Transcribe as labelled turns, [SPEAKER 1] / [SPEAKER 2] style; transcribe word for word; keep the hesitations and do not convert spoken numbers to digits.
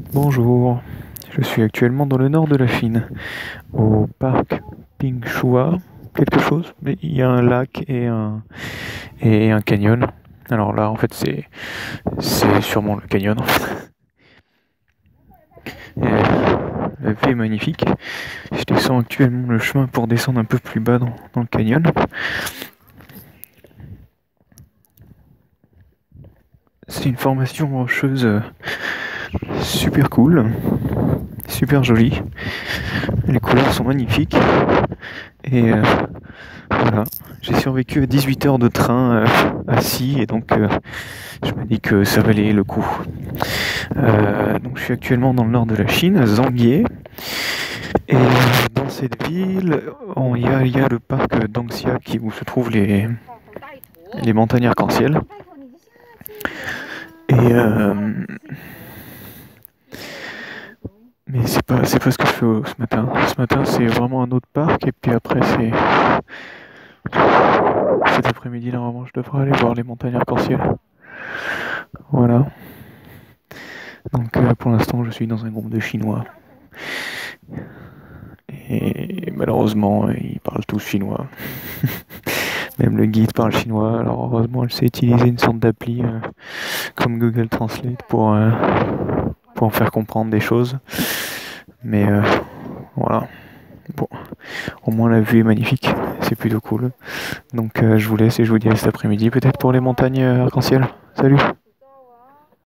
[SPEAKER 1] Bonjour, je suis actuellement dans le nord de la Chine, au parc Pingshuo, quelque chose, mais il y a un lac et un, et un canyon. Alors là, en fait, c'est c'est sûrement le canyon. Et la vue est magnifique. Je descends actuellement le chemin pour descendre un peu plus bas dans, dans le canyon. C'est une formation rocheuse euh, super cool, super jolie. Les couleurs sont magnifiques. Et euh, voilà, j'ai survécu à dix-huit heures de train euh, assis et donc euh, je me dis que ça valait le coup. Euh, donc je suis actuellement dans le nord de la Chine, à Zhangye. Et dans cette ville, il y a, y a le parc d'Angxia qui, où se trouvent les, les montagnes arc-en-ciel. Et euh, mais c'est pas, c'est pas ce que je fais ce matin. Ce matin, c'est vraiment un autre parc et puis après, c'est cet après-midi, normalement, je devrais aller voir les montagnes arc-en-ciel. Voilà. Donc euh, pour l'instant, je suis dans un groupe de Chinois. Et malheureusement, ils parlent tous chinois. Même le guide parle chinois. Alors heureusement, elle sait utiliser une sorte d'appli euh, comme Google Translate pour, euh, pour faire comprendre des choses. Mais euh, voilà. Bon, au moins la vue est magnifique. C'est plutôt cool. Donc euh, je vous laisse et je vous dis à cet après-midi peut-être pour les montagnes arc-en-ciel. Salut!